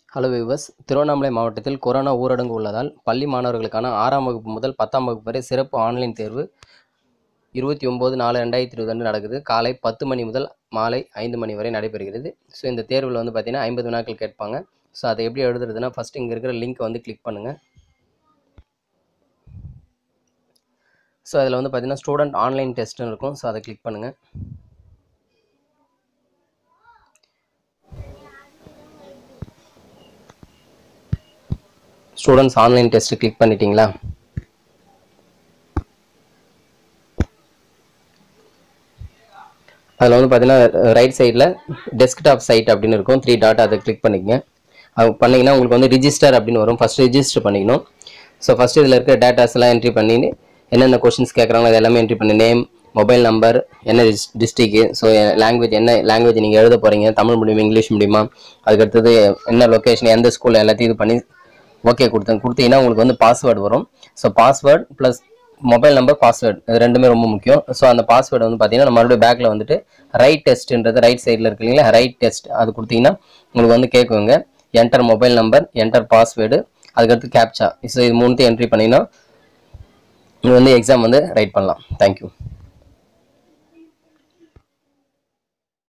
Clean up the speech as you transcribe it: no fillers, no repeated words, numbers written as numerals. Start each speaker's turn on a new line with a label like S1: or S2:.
S1: Hello viewers, Tiruvannamalai மாவட்டத்தில் corona ஊரடங்கு உள்ளதால் பள்ளி மாணவர்களுக்கான 6ஆம் வகுப்பு முதல் 10ஆம் வகுப்பு வரை சிறப்பு ஆன்லைன் தேர்வு 29/4/2020 நடக்குது. காலை 10 மணி முதல் மாலை 5 மணி வரை நடைபெறுகிறது. ஸோ இந்த தேர்வில் வந்து பார்த்தீங்கன்னா 50 வினாக்கள் கேட்பாங்க. ஸோ அதை எப்படி எழுதுறதுன்னா, ஃபஸ்ட்டு இங்கே இருக்கிற லிங்க்கை வந்து கிளிக் பண்ணுங்கள். ஸோ அதில் வந்து பார்த்தீங்கன்னா ஸ்டூடெண்ட் ஆன்லைன் டெஸ்ட்டுன்னு இருக்கும். ஸோ அதை கிளிக் பண்ணுங்கள். ஸ்டூடெண்ட்ஸ் ஆன்லைன் டெஸ்ட்டு கிளிக் பண்ணிட்டீங்களா? அதில் வந்து பார்த்தீங்கன்னா ரைட் சைடில் டெஸ்க்டாப் சைட் அப்படின்னு இருக்கும், 3 டாட், அதை கிளிக் பண்ணிக்கங்க. அது பண்ணிங்கன்னா உங்களுக்கு வந்து ரிஜிஸ்டர் அப்படின்னு வரும். ஃபஸ்ட்டு ரிஜிஸ்டர் பண்ணிக்கணும். ஸோ ஃபஸ்ட்டு இதில் இருக்கிற டேட்டாஸ் எல்லாம் என்ட்ரி பண்ணி என்னென்ன கொஷின்ஸ் கேட்குறாங்களோ அது எல்லாமே என்ட்ரி பண்ணி நேம், மொபைல் நம்பர், என்ன டிஸ்ட்ரிக்கு, ஸோ லாங்குவேஜ், என்ன லாங்குவேஜ் நீங்கள் எழுத போகிறீங்க, தமிழ் மீடியம் இங்கிலீஷ் மீடியமா, அதுக்கடுத்தது என்ன லொக்கேஷன், எந்த ஸ்கூலில், எல்லாத்தையும் இது பண்ணி ஓகே கொடுத்தீங்கன்னா உங்களுக்கு வந்து பாஸ்வேர்டு வரும். So password plus mobile number, password, இது ரெண்டுமே ரொம்ப முக்கியம். ஸோ அந்த பாஸ்வேர்டு வந்து பார்த்தீங்கன்னா மறுபடியும் பேக்கில் வந்துட்டு ரைட் டெஸ்ட்ன்றது ரைட் சைடில் இருக்கு இல்லைங்களா, ரைட் டெஸ்ட், அது கொடுத்தீங்கன்னா உங்களுக்கு வந்து கேட்குங்க enter mobile number, enter password, அதுக்கடுத்து கேப்சா. ஸோ இது மூணுத்தையும் என்ட்ரி பண்ணிங்கன்னா நீங்கள் வந்து எக்ஸாம் வந்து ரைட் பண்ணலாம். தேங்க்யூ.